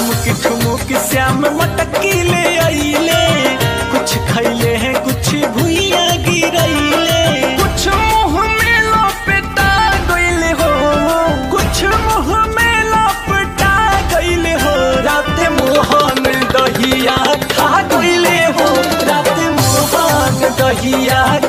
ठुमुक ठुमुक श्याम मटकी ले आइले, कुछ खैले हैं कुछ भुइया गिरैले, कुछ मुँह में लपेटा गइले हो, कुछ मुँह में लपेटा गइले हो, रात मुँह में दहिया खा गइले हो, रात मुँह में दहिया